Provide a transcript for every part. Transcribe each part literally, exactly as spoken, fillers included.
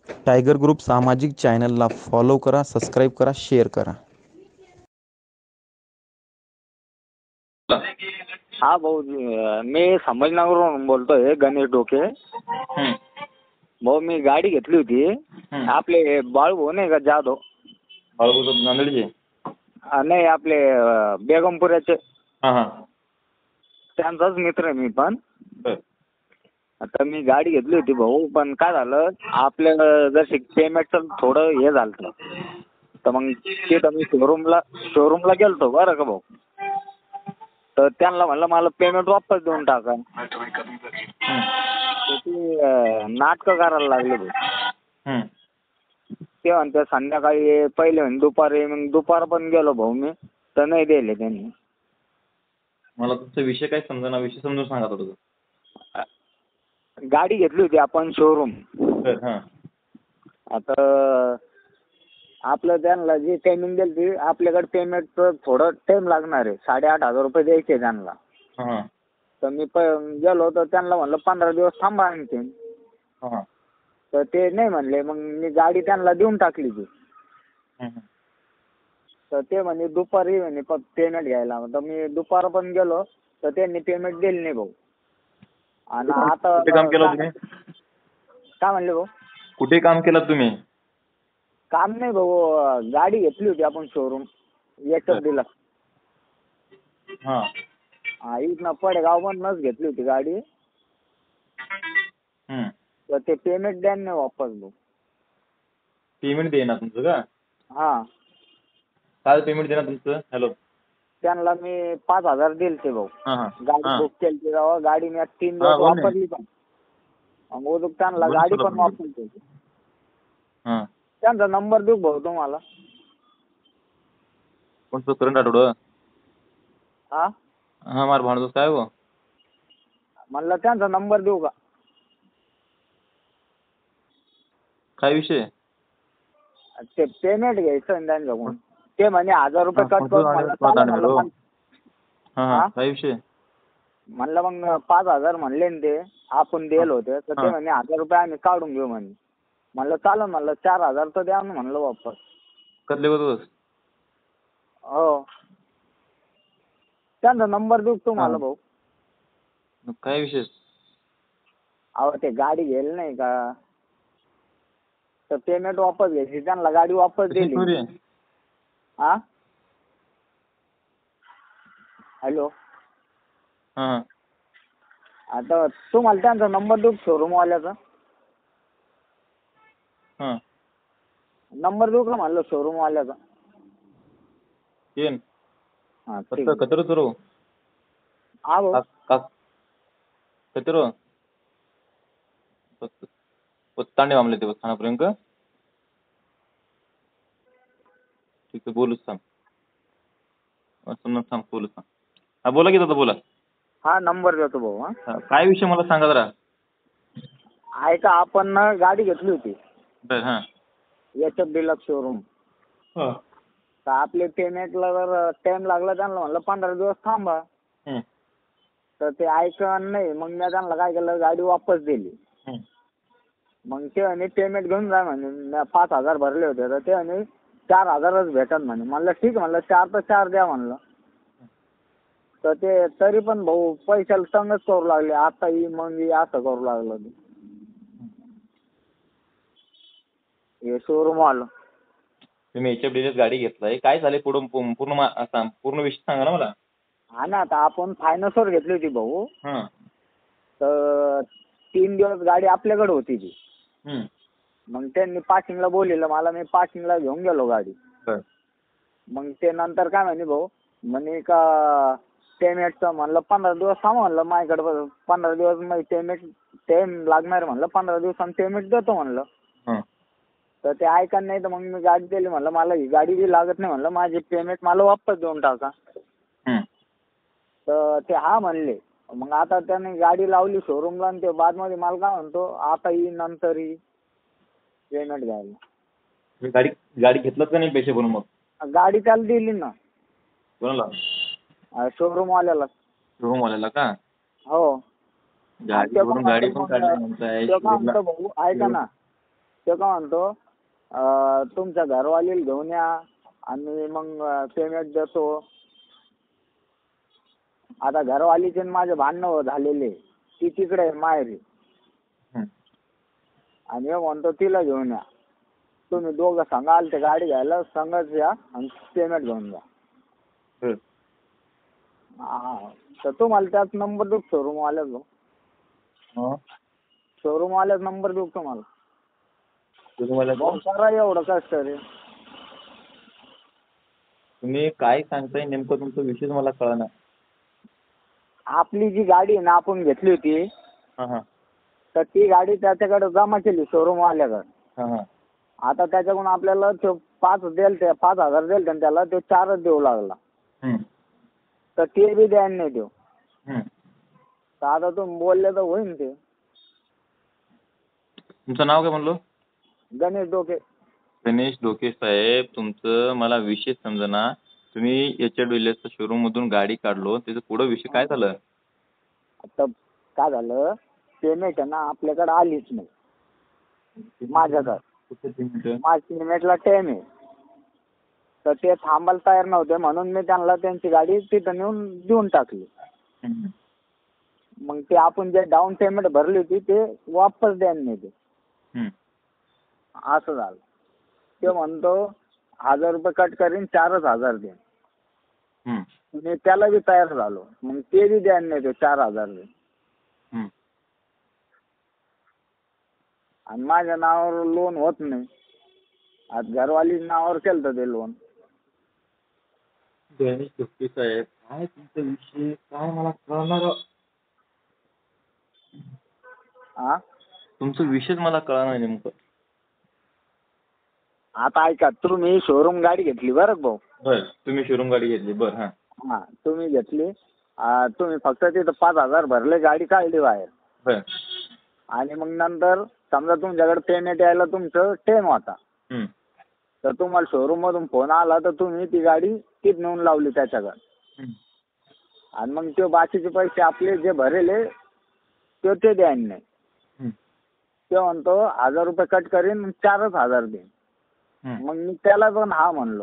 Tiger group सामाजिक चॅनलला follow करा, सबस्क्राईब करा, शेअर करा. हा भाऊ, मी संभाजीनगरवरून बोलतोय, गणेश डोके. हं. भाऊ मी गाडी घेतली होती. हं. आपले बाळभाऊ नाही का जाधव, बाळाभाऊ नांदेडचे? अ, नाही आपले अ, बेगमपुऱ्याचे. हां हां. त्यांचाच मित्र आहे मी पण. बर. आता मी गाडी घेतली होती भाऊ, पण काय झालं आपल्याला जर पेमेंटचं थोडं हे झालं, तर मग तिथं मी शोरूमला शोरूमला गेलतो बरं का भाऊ. तर त्यांना म्हणलं मला पेमेंट वापस देऊन टाका. हं. तर ती अ, नाटकं करायला लागले भाऊ. हं. ते म्हणते संध्याकाळी ये, पहिले म्हणे दुपारी ये. मग दुपार पण गेलो भाऊ मी, तर नाही दिले त्यांनी. मला तुमचा विषय काय समजेना, विषय समजून सांगा थोडं. गाडी घेतली होती आपण शोरूम. बर. हां. आता आपलं त्यांना जी टायमिंग दिली ती आपल्याकडे पेमेंट थोडं टाइम लागणार आहे. साडेआठ हजार रुपये द्यायचे त्यांना. हां. तर मी प गेलो तर त्यांना म्हणलं पंधरा दिवस थांबा आणखी. हां. तर ते नाही म्हणले. मग मी गाडी त्यांना देऊन टाकली ती. हं, हं. तर ते म्हणे दुपारी म्हणे पेमेंट घ्यायला. तर मी दुपार पण गेलो तर त्यांनी पेमेंट दिली नाही भाऊ. आणि आता कुठे काम केलं तुम्ही? काय म्हणले भाऊ? कुठे काम केलं तुम्ही? काम नाही भाऊ, गाडी घेतली होती आपण शोरूम एच एफ डीला. हां. हा, इथनं पडेगावमधूनच घेतली होती गाडी. हं. तर ते पेमेंट द्या नाही वापस भाऊ. पेमेंट देणार तुमचं का? हा, काय पेमेंट देणार तुमचं? हॅलो. त्यांना मी पाच हजार दिलते भाऊ. हां हां. गाडी हां. बुक केली तेव्हा गाडी मी तीन हां, दिवस बोल ना. वापरली पण. मग उद्या त्यांना बोल ना, गाडी तुला पण बोल. वापरली. हां. त्यांचा नंबर देऊ भाऊ तुम्हाला? कोणतं करंट आठवडं? हा, हां, मार भांडतोस काय हो? म्हणलं त्यांचा नंबर देऊ का? काय विषय? ते पेमेंट घ्यायचं ना त्यांच्याकडून. ते म्हणे हजार रुपये हां, कट कोणतं करून. आणि म्हणलं कोणतं चालेल आणि म्हणलं. हो? पण- हां हा? हां. काय विषय? म्हणलं मग पाच हजार म्हणले ना ते आपण दिले होते. तर ते हां. म्हणे हजार रुपये आम्ही काढून घेऊ म्हणे. म्हणलं चालेल म्हणलं, चार हजार तर द्या ना म्हणलं वापस. कसले होतोस? हो, त्यांचा नंबर देऊ का तुम्हाला हां. भाऊ? मग काय विषय? अहो ते गाडी घेईल नाही का, तर पेमेंट वापस घ्यायची. त्यांना गाडी वापस कशी दिली. चोरी? हा, हॅलो. हां हां. आता तुम्हाला त्यांचा नंबर देऊ शोरूमवाल्याचा? हां. नंबर देऊ का म्हणलं शोरूमवाल्याचा? येन हा, ठीक कसं आहे. कचरो चोरो हा भाऊ. का का कचरो तांडे मामले ते थानापर्यंत ठीक आहे, बोलूच सांग. समजा सांग, बोलूच सांग. हा, बोला की दादा, बोला. हा, नंबर देतो भाऊ. हा, हा, काय विषय मला सांगा जरा. ऐका, आपण ना गाडी घेतली होती बर. हां. H F deluxe showroom. हां. तर आपले पेमेंटला जर टाइम लागला त्यांना म्हणलं पंधरा दिवस थांबा. हं. तर ते ऐकन नाही. मग मी त्यांना काय केलं, गाडी वापस दिली. हं. मग ते म्हणे पेमेंट घेऊन जा म्हणे. मी पाच हजार भरले होते. तर ते म्हणे चार हजारच भेटत म्हणे. म्हणलं ठीक आहे म्हणलं, चार तर चार द्या म्हणलं. तर ते तरी पण भाऊ पैशाला संगच करू लागले. आता ही मग ही असं करू लागलं ते. हे शोरूम आलं. तुम्ही एच एफ डीलाच गाडी घेतलाय, काय झाले पुढं? पू- पूर्ण मा- असा पूर्ण विषय सांगा ना मला. हा ना, आता आपण फायनान्सवर घेतली होती भाऊ. हां. तर तीन दिवस गाडी आपल्याकडे होती ती. हं. मग त्यांनी पासिंगला बोललेलं मला. मी पासिंगला घेऊन गेलो गाडी. बर. मग ते नंतर काय म्हणे भाऊ, म्हणे का पेमेंटचं म्हणलं पंधरा दिवस थांबा म्हणलं माझ्याकडे. पंधरा दिवस मग पेमेंट टाइम लागणार म्हणलं. पंधरा दिवसांनी पेमेंट देतो म्हणलं. हां. तर ते ऐका नाही. तर मग मी गाडी दिली. म्हणलं मला ही गाडी बी लागत नाही म्हणलं, माझी पेमेंट मला वापस देऊन टाका. हं. तर ते हा म्हणले. मग आता त्याने गाडी लावली शोरूमला. आणि ते बादमध्ये मला काय म्हणतो, आता ही नंतर ही पेमेंट घ्यायला. तुम्ही गाडी गाडी घेतलात का नाही पैसे भरून? मग गाडी त्याला दिली ना, कोणाला? शोरूमवाल्याला. शोरूमवाल्याला का? हो. गाडी ते भरून काय गाडी म्हणतो पण मग, काढली म्हणताय. ते काय म्हणतो भाऊ ऐका ना, ते काय म्हणतो अं, तुमच्या घरवालीला घेऊन या आणि मग पेमेंट देतो. आता घरवालीचे न माझे भांडणं झालेले, ती तिकडे आहे माहेरी, हं. आणि हे म्हणतो तिला घेऊन या. तुम्ही दोघं सांगाल ते गाडी घ्यायला संगच या आणि पेमेंट घेऊन जा. हं. हा तर तुम्हाला त्याच नंबर देऊ शोरूम वाल्याचा. हं. शोरूम वाल्याचा नंबर देऊ तुम्हाला. तुम्हाला भाऊ करा एवढं कष्ट रे. तुम्ही काय सांगताय नेमकं तुमचा विषय मला कळणार. आपली जी गाडी आहे ना आपण घेतली होती, हां हां तर ती गाडी त्याच्याकडे जमा केली शोरूम वाल्याकडे. हां हां आता त्याच्याकडून आपल्याला तो पाच देल ते पाच हजार देल त्याने त्याला तो चारच देऊ लागला. हं. तर ते बी द्यायला नाही देऊ. हं. तर आता तुम्ही बोलले तर होईन ते. तुमचं नाव काय म्हणलो? गणेश डोके. गणेश डोके साहेब, तुमचं मला विषय समजना. तुम्ही याच्या डिलरच्या शोरूम मधून गाडी काढलो, त्याचा पुढे विषय काय झालं? आता काय झालं, पेमेंट आहे ना आपल्याकडे आलीच नाही माझ्याकडे. कुठे पेमेंट? माझ्या पेमेंटला टाइम आहे. तर ते थांबायला तयार नव्हते म्हणून मी त्यांना त्यांची गाडी तिथं नेऊन देऊन टाकली. हं. मग ते आपण जे डाऊन पेमेंट भरली होती ते वापस द्यायला नाही ते. हं. असं झालं. ते म्हणतो हजार रुपये कट करीन, चारच हजार दे. हं. मी त्याला बी तयार झालो. मग ते बी द्यायला नाही ते चार हजार दे. हं. आणि माझ्या नावावर लोन होत नाही. आज घरवाली नावावर केलं ते लोन. गणेश डोके साहेब, काय तुमचा विषय काय मला कळणार. हा तुमचा विषयच मला कळणार नेमकं. आता ऐका, तुम्ही शोरूम गाडी घेतली बरं का भाऊ. बर, तुम्ही शोरूम गाडी घेतली. बर. हां हा तुम्ही घेतली. आ, तुम्ही फक्त तिथं पाच हजार भरले, गाडी काढली बाहेर. बर. आणि मग नंतर समजा तुमच्याकडे पेमेंट यायला तुमचं टाइम होता, हं. तर तुम्हाला शोरूम मधून फोन आला तर तुम्ही ती गाडी तिथ नेऊन लावली त्याच्याकडे. हं. आणि मग ते बाकीचे पैसे आपले जे भरेले ते ते द्यायला नाही. हं. ते म्हणतो हजार रुपये कट करीन, चारच हजार देईन. हं. मग मी त्याला पण हा म्हणलो.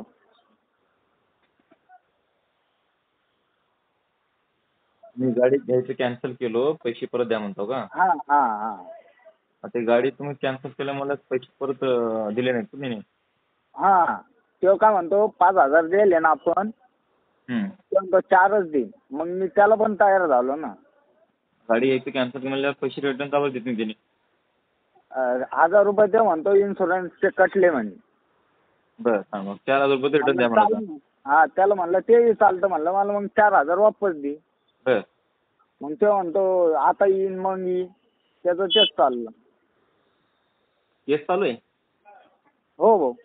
मी गाडी घ्यायचं कॅन्सल केलो, पैसे परत द्या म्हणतो का? हा हा हा आता ही गाडी तुम्ही कॅन्सल केल्या, मला पैसे परत अं, दिले नाहीत तुम्ही. हा तो काय म्हणतो पाच हजार दिले ना आपण, हं. तो म्हणतो चारच देईन. मग मी त्याला पण तयार झालो ना. गाडी यायचं कॅन्सल केली म्हणल्यावर पैसे रिटर्न का बरं देत नाही त्यांनी? अं, हजार रुपये ते म्हणतो इन्शुरन्सचे कटले म्हणे. बरं, सांग मग चार हजार रुपये रिटर्न द्या म्हणलं म्हणा. चालेल. हा त्याला म्हणलं ते चालतं, म्हणलं मला मग चार हजार वापस दे. बरं. मग ते म्हणतो आता येईन मग येईन. त्याचं तेच चाललं. केस चालू आहे? हो हो.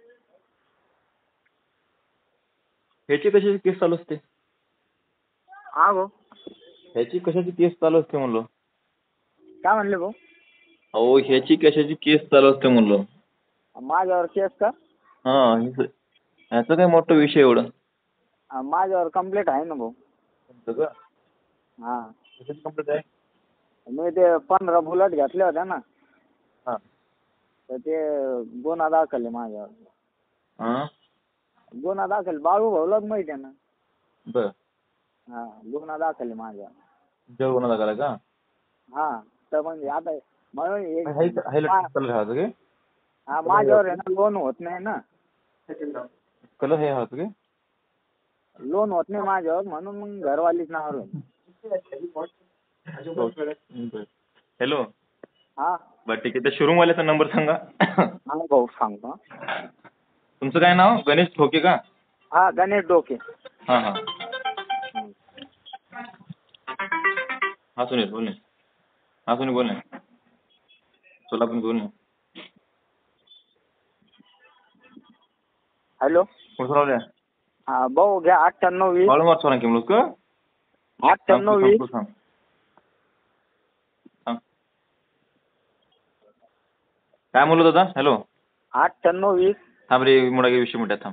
ह्याची कशाची केस चालू असते? हा भाऊ ह्याची कशाची केस चालू असते म्हणलो? काय म्हणले भाऊ? अहो, ह्याची कशाची केस चालू असते म्हणलो? माझ्यावर केस का? हां, ह्याचं ह्याचं काय मोठा विषय एवढं? हा, माझ्यावर कंप्लेंट आहे ना भाऊ. तुमचं का? हा कशाची कंप्लेंट आहे? मी ते पंधरा बुलेट घेतल्या होत्या ना, हां. तर ते गुन्हा दाखल आहे माझ्यावर. हां. गुन्हा दाखल बाळू भाऊलाच माहिती आहे ना. बरं. हा गुन्हा दाखल आहे माझ्यावर. तुमच्यावर गुन्हा दाखल आहे का? हा तर म्हणजे आता म्हणून एक- हाय- हायलाइट हा कलर हवा का? हा, माझ्यावर आहे ना लोन होत नाही ना. कलर हे हवा का? लोन होत नाही माझ्यावर, म्हणून मग घरवालीच नावावर आहे. हॅलो. हा बरं ठीक आहे, त्या शोरूम वाल्याचा नंबर सांगा. हा भाऊ सांगतो. तुमचं काय नाव? गणेश ठोके का? हा गणेश डोके. हां हां. हा सुनील बोल ना. हा सुनील बोल ना. सोलापूर बोल ना. हॅलो. कुठं राहिल्या? हा भाऊ घ्या अठ्ठ्याण्णव वीस बाळू मार सोळा किलो का? अठ्ठ्याण्णव वीस सांग सांग. काय म्हणलो दादा? हॅलो. अठ्ठ्याण्णव वीस थांब रे, मुडा गे विषय मिनिटात थांब.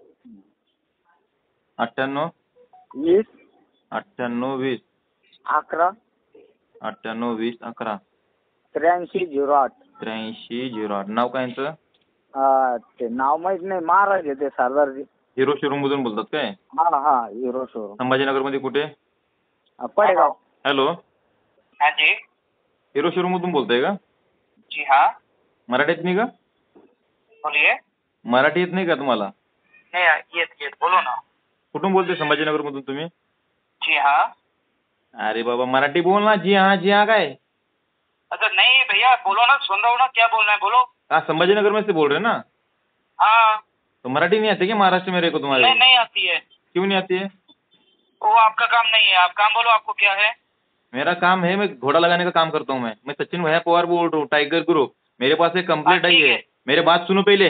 अठ्ठ्याण्णव वीस अठ्ठ्याण्णव वीस अकरा अठ्ठ्याण्णव वीस अकरा त्र्याऐंशी झिरो आठ. त्र्याऐंशी झिरो आठ. नाव काय यांचं? अं, ते नाव माहित नाही, महाराज आहे ते सरदारजी. हिरो शोरूम मधून बोलतात काय? हा हा हिरो शोरूम संभाजीनगर मध्ये कुठे? पडेगाव. हॅलो, हाँ जी हिरो शोरूम मधून बोलताय का? जी हाँ मराठी येत नाही का? बोलिए. मराठी येत नाही का तुम्हाला? नहीं ये ये बोलो ना. कुठून बोलते संभाजीनगर मधून तुम्ही? जी हाँ. अरे बाबा मराठी बोल ना. जी हाँ जी हाँ काय? अगर नहीं भैया बोलो ना, सुन रहा हूँ ना, क्या बोलना है बोलो. हाँ संभाजीनगर में से बोल रहे हैं ना? हाँ. तो मराठी नहीं आती क्या महाराष्ट्र में रहे को तुम्हारे? नहीं नहीं आती है. क्यों नहीं आती है? वो आपका काम नहीं है, आप काम बोलो, आपको क्या है. मेरा काम है, मैं घोड़ा लगाने का काम करता हूँ. मैं मैं सचिन भैया पवार बोल रहा हूँ, टाइगर ग्रुप. मेरे पास एक कंप्लेंट हाँ, आई ठीक है. है. मेरे बात सुनो पहले.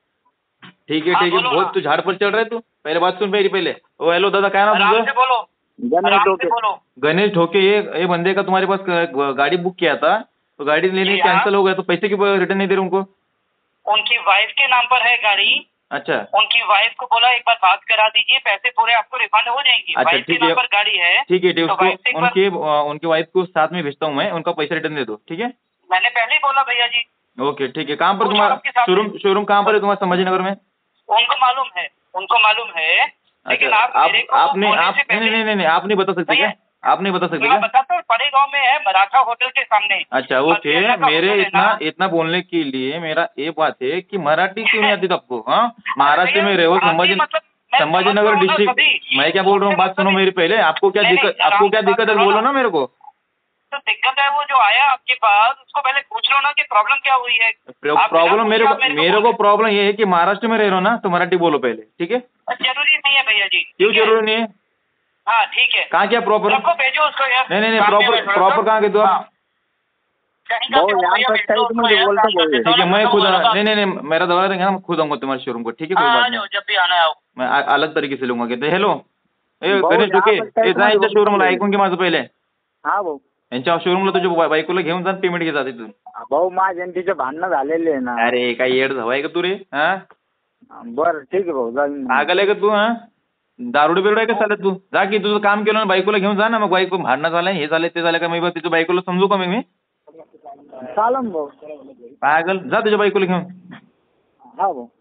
ठीक है हाँ, ठीक है. बोलो बहुत ना. तू झाड़ पर चढ़ रहा है तू. पहले बात सुन मेरी पहले. ओ हेलो दादा, क्या नाम आराम से तुझं? बोलो, गणेश आराम से टोके. बोलो. गणेश ढोके. ये ये बंदे का तुम्हारे पास ग- गाड़ी बुक किया था, तो गाड़ी लेने जी हाँ. कैंसिल हो गया, तो पैसे क्यों रिटर्न नहीं दे रहे उनको? उनकी वाइफ के नाम पर है गाड़ी. अच्छा उनकी वाइफ को बोला एक बार बात करा दीजिए, पैसे पूरे आपको रिफंड हो जाएंगे. अच्छा, वाइफ के ठीक नाम है. पर गाड़ी है. ठीक है ठीक है. तो वाइफ से एक उसको बार- उनके अ, उनकी वाइफ को साथ में भेजता हूँ मैं, उनका पैसा रिटर्न दे दो. ठीक है. मैंने पहले ही बोला भैया जी. ओके ठीक है. कहाँ पर वो तुम्हारा आपके सामने- शोरूम शोरूम कहाँ पर है तुम्हारा संभाजीनगर में? उनको मालूम है, उनको मालूम है. लेकिन अच्छा, आप आप मेरे को आपने बोलने आप से नहीं पहले- नहीं नहीं नहीं आप नहीं बता सकते क्या? भैया, आप नहीं बता सकते मैं क्या? बताता हूँ, पड़े गाँव में है, मराठा होटल के सामने. अच्छा ओके. मध्यान्ह का मेरे होटल है इतना ना? इतना बोलने के लिए मेरा ये बात है कि मराठी क्यों नहीं आती तो आपको? हाँ महाराष्ट्र में रहे हो, आती संभाजी मतलब मैं संभाजीनगर समझता हूँ ना डिस्ट्रिक्ट. सभी। मैं क्या बोल रहा हूँ, बात सुनो मेरी पहले. आपको क्या नहीं, नहीं, दिक्कत आराम आपको से क्या बात दिक्कत है करो बोलो ना। ना मेरे को. तो दिक्कत है वो जो आया आपके पास, उसको पहले पूछ लो ना कि प्रॉब्लम क्या हुई है. आप बिना प्रॉब्लम मेरे पूछे को आप मेरे को बोल- प्रॉब्लम ये है कि महाराष्ट्र में रह रहे हो ना, तो मराठी बोलो पहले. ठीक है. जरूरी नहीं है भैया जी. क्यों ठीक है? जरूरी नहीं है? हाँ ठीक है. कहाँ क्या प्रॉपर? सबको भेजो उसको यार. नहीं नहीं नहीं काम पे प्रॉपर बैठो, प्रॉपर कहाँ के दो हाँ. आप? कहीं का भाऊ, भी हो यहाँ भैया, पर भेज कहीं दो तुम उसको यार, बोलता काम बोल करके रहे. दो ठीक है. ना, मैं तो खुद बोलो ना. नहीं नहीं नहीं मेरा दवा देंगे ना, मैं खुद आऊंगा तुम्हारे शोरूम को. ठीक है कोई हाँ, आ बात जाओ, नहीं. जब भी आना है आओ. मैं आ- अलग तरीके से लूंगा. कहते हेलो ए भाऊ, गणेश यहाँ ढोके, पर काही ए जा यांच्या तुम्हाला शोरूमला बोलतो. ऐकून घे माझं पहिले. हा भाऊ. यांच्या शोरूमला तुझ्या बाय- बायकोला घेऊन जा, पेमेंट घे जा तिथून. भाऊ माझ्या आणि तिचे भांडणं झालेले आहे ना. अरे काय येड हवाय का तू रे? हा बरं ठीक आहे भाऊ, जाईन. पागल आहे का तू? हा दारुडे बिरुड आहे का चालत तू? जा की तुझं काम केलं ना, बायकोला घेऊन जा ना. मग बायको भांडणं झालंय, हे झालंय ते झालं का, मी बघ तिच्या बायकोला समजू का मी? चालन भाऊ. पागल, जा तुझ्या बायकोला घेऊन. हा भाऊ.